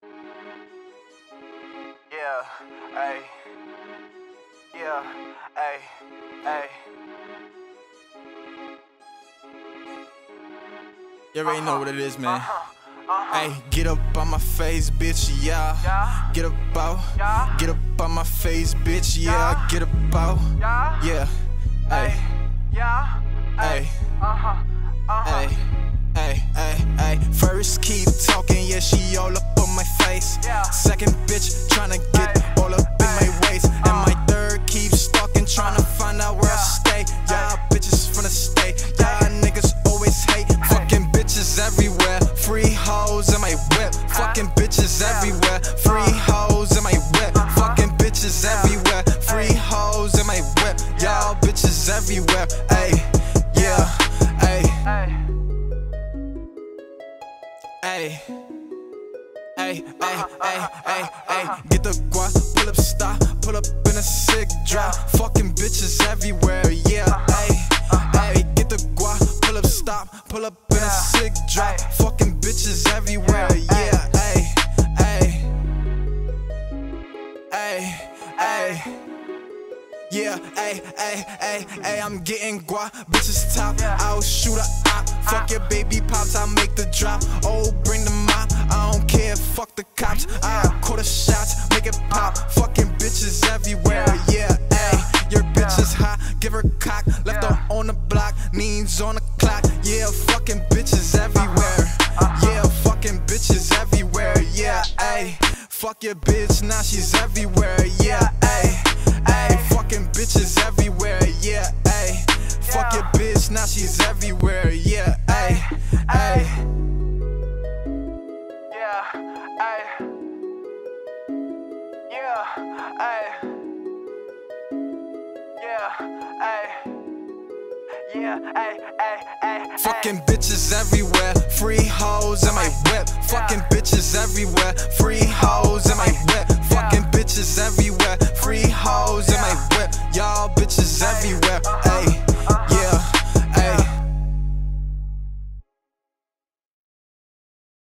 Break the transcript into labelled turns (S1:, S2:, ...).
S1: Yeah, ay. Yeah, ay, ay.
S2: You already know what it is, man. Hey, get up on my face, bitch, yeah. Get up out, get up on my face, bitch, yeah. Get up out, yeah. Hey, hey, hey, hey, hey, hey. First keep talking, yeah, she all up on my face. Second bitch tryna get all up in my waist, and my third keeps stalking, tryna find out where I stay. Y'all bitches from the state, y'all niggas always hate. Fucking bitches everywhere, free hoes in my whip. Fucking bitches everywhere, free hoes in my whip. Fucking bitches everywhere, free hoes in my whip. Y'all bitches everywhere, ayy, yeah, ayy, ayy, ayy, ayy, ayy, ayy, ayy. Get the guap, pull up, stop, pull up in a sick drop. Fucking bitches everywhere, yeah, ayy, ayy. Get the guap, pull up, stop, pull up in a sick drop. Fucking bitches everywhere, yeah, ayy, ayy, ayy, ayy. Yeah, ayy, ayy, ayy, ayy, I'm getting guap, bitches top, I'll shoot a op. Fuck your baby pops, I'll make the drop. Oh, bring the mop, I don't care, fuck the cops. I'll call the shots, make it pop. Fucking bitches everywhere, yeah, ayy. Your bitch is hot, give her cock. Left her on the block, knees on the clock. Yeah, fucking bitches everywhere. Yeah, fucking bitches everywhere, yeah, ayy. Fuck your bitch, now she's everywhere, yeah, ayy. Ayy, fucking bitches everywhere, yeah, ayy. Fuck your bitch, now she's everywhere, yeah, ayy, ayy.
S1: Yeah, ayy. Yeah, ayy. Yeah, ayy. Yeah, ayy, ayy, ayy.
S2: Fucking bitches everywhere, free hoes in my whip. Fucking bitches everywhere, free hoes in my whip. Fucking bitches everywhere, free hoes in my whip. Y'all bitches everywhere.